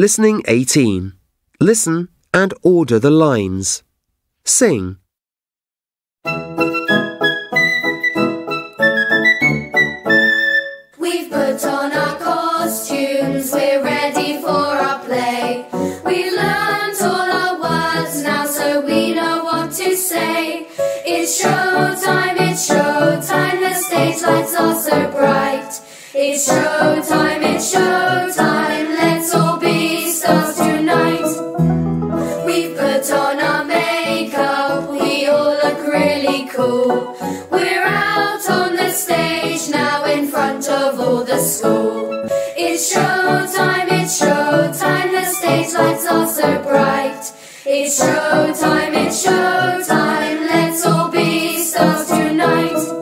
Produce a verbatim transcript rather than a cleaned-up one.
Listening eighteen. Listen and order the lines. Sing. We've put on our costumes, we're ready for our play. We've learnt all our words now, so we know what to say. It's show time, it's show time, the stage lights are so bright. It's show time, it's show time, let's all be stars tonight. We've put on our makeup, we all look really cool. We're out on the stage now in front of all the school. It's show time, it's show time, the stage lights are so bright. It's show time, it's show time, let's all be stars tonight.